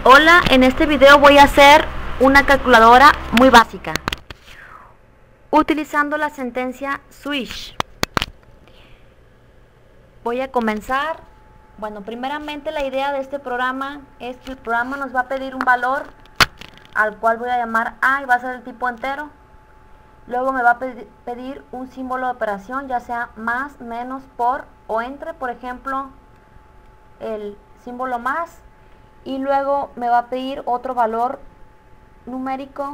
Hola, en este video voy a hacer una calculadora muy básica utilizando la sentencia switch. Voy a comenzar. Bueno, primeramente la idea de este programa es que el programa nos va a pedir un valor al cual voy a llamar A y va a ser el tipo entero. Luego me va a pedir un símbolo de operación, ya sea más, menos, por o entre, por ejemplo, el símbolo más. Y luego me va a pedir otro valor numérico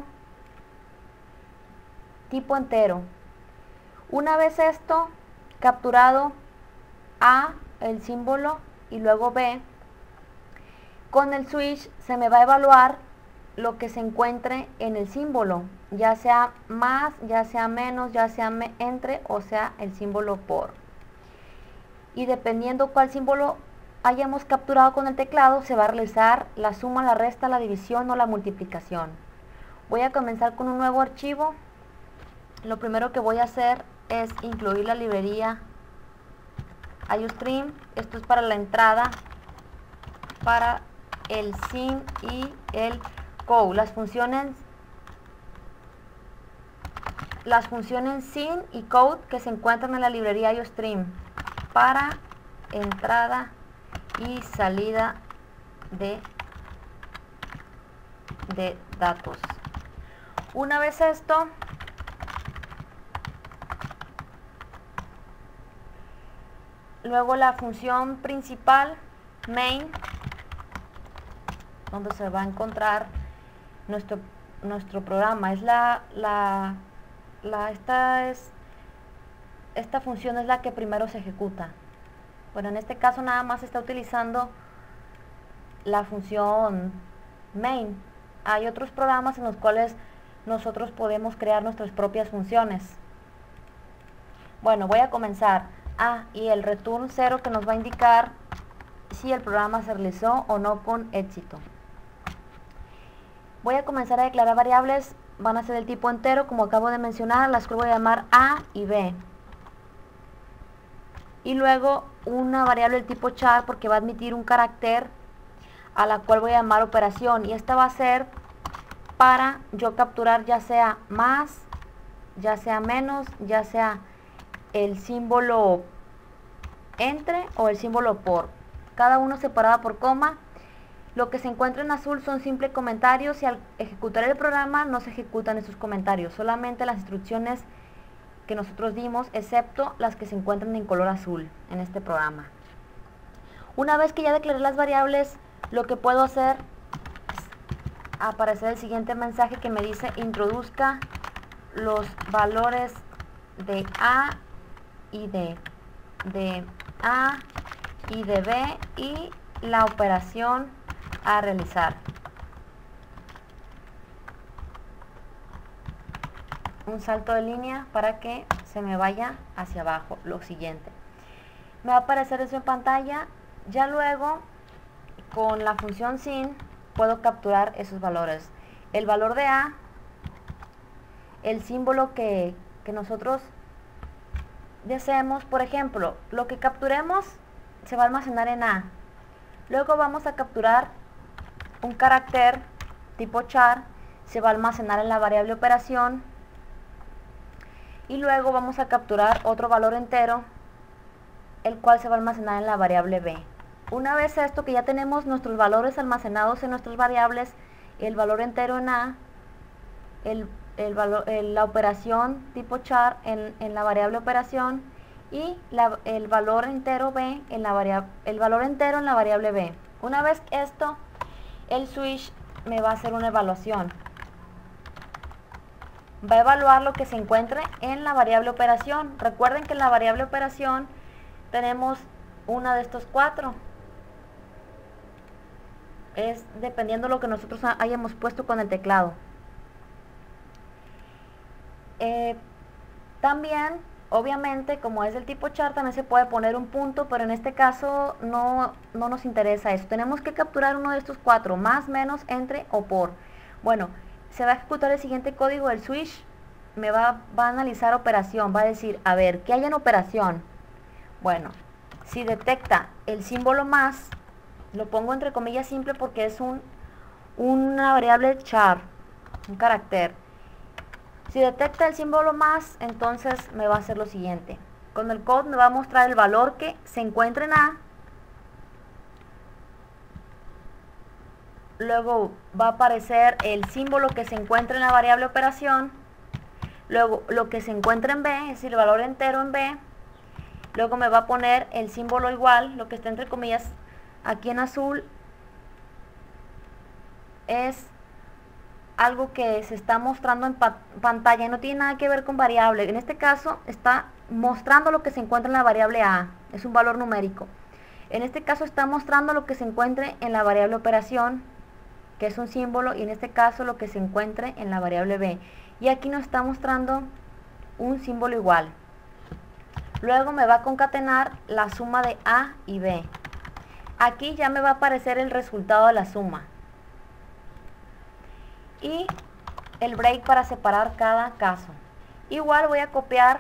tipo entero. Una vez esto capturado, A, el símbolo, y luego B, con el switch se me va a evaluar lo que se encuentre en el símbolo, ya sea más, ya sea menos, ya sea entre, o sea el símbolo por. Y dependiendo cuál símbolo hayamos capturado con el teclado, se va a realizar la suma, la resta, la división o la multiplicación. Voy a comenzar con un nuevo archivo. Lo primero que voy a hacer es incluir la librería IOStream. Esto es para la entrada, para el sin y el code. Las funciones sin y code que se encuentran en la librería IOStream para entrada y salida de datos. Una vez esto, luego la función principal main, donde se va a encontrar nuestro programa, es esta función es la que primero se ejecuta. Bueno, en este caso nada más está utilizando la función main. Hay otros programas en los cuales nosotros podemos crear nuestras propias funciones. Bueno, voy a comenzar. Y el return 0 que nos va a indicar si el programa se realizó o no con éxito. Voy a comenzar a declarar variables. Van a ser del tipo entero, como acabo de mencionar, las que voy a llamar A y B. Y luego una variable del tipo char, porque va a admitir un carácter a la cual voy a llamar operación, y esta va a ser para yo capturar ya sea más, ya sea menos, ya sea el símbolo entre o el símbolo por, cada uno separado por coma. Lo que se encuentra en azul son simples comentarios, y al ejecutar el programa no se ejecutan esos comentarios, solamente las instrucciones que nosotros dimos, excepto las que se encuentran en color azul en este programa. Una vez que ya declaré las variables, lo que puedo hacer es aparecer el siguiente mensaje que me dice: introduzca los valores de A y de A y de B y la operación a realizar. Un salto de línea para que se me vaya hacia abajo. Lo siguiente, me va a aparecer eso en pantalla. Ya luego, con la función sin, puedo capturar esos valores: el valor de A, el símbolo que nosotros deseemos. Por ejemplo, lo que capturemos se va a almacenar en A. Luego vamos a capturar un carácter tipo char, se va a almacenar en la variable operación. Y luego vamos a capturar otro valor entero, el cual se va a almacenar en la variable B. Una vez esto, que ya tenemos nuestros valores almacenados en nuestras variables, el valor entero en A, la operación tipo char en la variable operación, y el valor entero B en el valor entero en la variable B. Una vez esto, el switch me va a hacer una evaluación. Va a evaluar lo que se encuentre en la variable operación. Recuerden que en la variable operación tenemos una de estos cuatro. Es dependiendo de lo que nosotros hayamos puesto con el teclado. También, obviamente, como es del tipo char, también se puede poner un punto, pero en este caso no nos interesa eso. Tenemos que capturar uno de estos cuatro: más, menos, entre o por. Bueno, se va a ejecutar el siguiente código del switch. Me va a analizar operación, va a decir: a ver, ¿qué hay en operación? Bueno, si detecta el símbolo más, lo pongo entre comillas simple porque es un una variable char, un carácter. Si detecta el símbolo más, entonces me va a hacer lo siguiente. Con el code me va a mostrar el valor que se encuentra en A. Luego va a aparecer el símbolo que se encuentra en la variable operación. Luego lo que se encuentra en B, es decir, el valor entero en B. Luego me va a poner el símbolo igual, lo que está entre comillas aquí en azul es algo que se está mostrando en pantalla y no tiene nada que ver con variable. En este caso está mostrando lo que se encuentra en la variable A, es un valor numérico. En este caso está mostrando lo que se encuentre en la variable operación, que es un símbolo, y en este caso lo que se encuentre en la variable B. Y aquí nos está mostrando un símbolo igual. Luego me va a concatenar la suma de A y B. Aquí ya me va a aparecer el resultado de la suma. Y el break para separar cada caso. Igual voy a copiar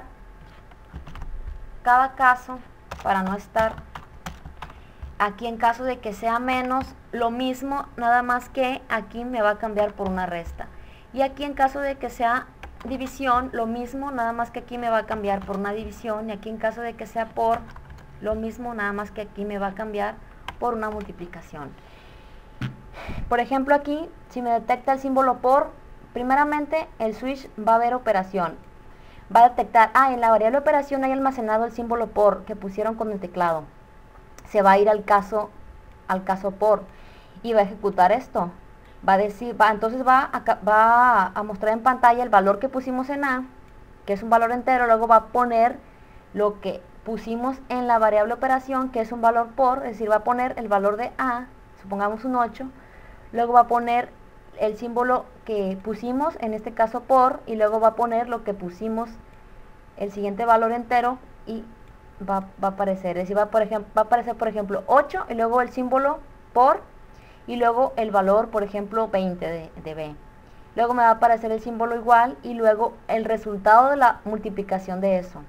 cada caso para no estar aquí en caso de que sea menos, lo mismo, nada más que aquí me va a cambiar por una resta. Y aquí en caso de que sea división, lo mismo, nada más que aquí me va a cambiar por una división. Y aquí en caso de que sea por, lo mismo, nada más que aquí me va a cambiar por una multiplicación. Por ejemplo, aquí, si me detecta el símbolo por, primeramente el switch va a ver operación. Va a detectar, en la variable operación hay almacenado el símbolo por que pusieron con el teclado. Se va a ir al caso por y va a ejecutar esto. Va a decir, entonces va a mostrar en pantalla el valor que pusimos en A, que es un valor entero. Luego va a poner lo que pusimos en la variable operación, que es un valor por, es decir, va a poner el valor de A, supongamos un 8. Luego va a poner el símbolo que pusimos, en este caso por, y luego va a poner lo que pusimos, el siguiente valor entero, y va a aparecer, es decir, va a aparecer por ejemplo 8 y luego el símbolo por y luego el valor, por ejemplo 20 de B. Luego me va a aparecer el símbolo igual y luego el resultado de la multiplicación de eso.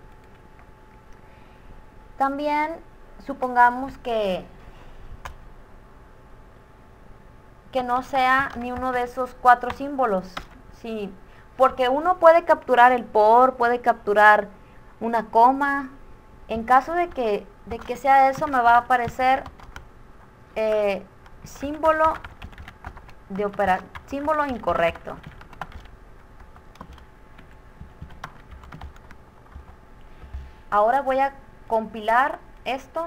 También supongamos que no sea ni uno de esos 4 símbolos, ¿sí? Porque uno puede capturar el por, puede capturar una coma. En caso de que sea eso, me va a aparecer símbolo símbolo incorrecto. Ahora voy a compilar esto.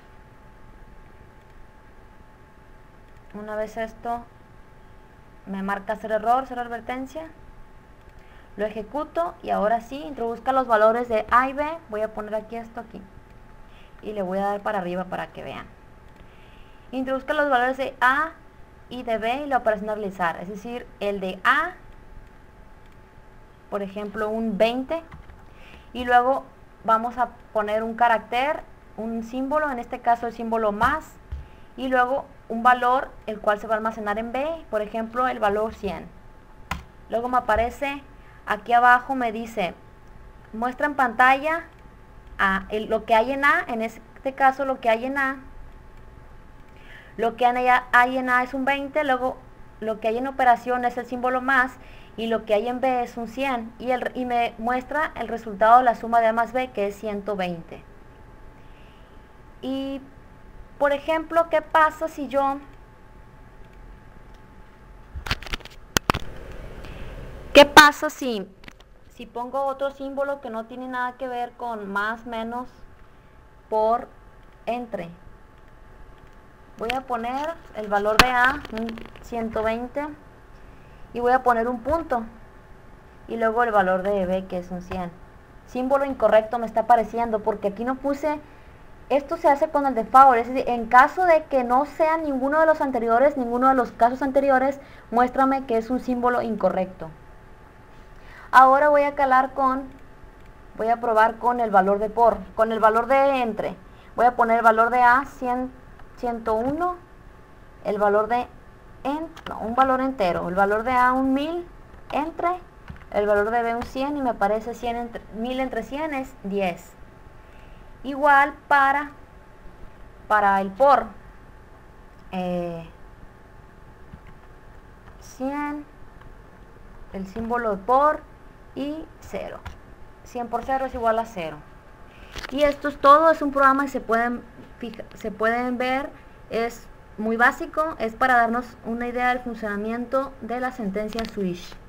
Una vez esto me marca cero error, cero advertencia. Lo ejecuto y ahora sí, introduzca los valores de A y B. Voy a poner aquí esto aquí. Y le voy a dar para arriba para que vean. Introduzca los valores de A y de B y la operación de realizar. Es decir, el de A, por ejemplo, un 20. Y luego vamos a poner un carácter, un símbolo, en este caso el símbolo más. Y luego un valor, el cual se va a almacenar en B, por ejemplo, el valor 100. Luego me aparece, aquí abajo me dice, muestra en pantalla lo que hay en A, en este caso lo que hay en A. Lo que hay en A es un 20, luego lo que hay en operación es el símbolo más, y lo que hay en B es un 100, y me muestra el resultado de la suma de A más B, que es 120. Y, por ejemplo, ¿qué pasa si yo... ¿Qué pasa si pongo otro símbolo que no tiene nada que ver con más, menos, por, entre? Voy a poner el valor de A, 120, y voy a poner un punto, y luego el valor de B, que es un 100. Símbolo incorrecto me está apareciendo, porque aquí no puse, esto se hace con el default, es decir, en caso de que no sea ninguno de los anteriores, ninguno de los casos anteriores, muéstrame que es un símbolo incorrecto. Ahora voy a probar con el valor de por, con el valor de entre. Voy a poner el valor de A, 101, el valor de un valor entero, el valor de A un 1000 entre, el valor de B un 100 y me aparece 1000 entre 100 es 10. Igual para el por. 100, el símbolo de por y 0. 100 por 0 es igual a 0. Y esto es todo, es un programa que se pueden ver, es muy básico, es para darnos una idea del funcionamiento de la sentencia switch.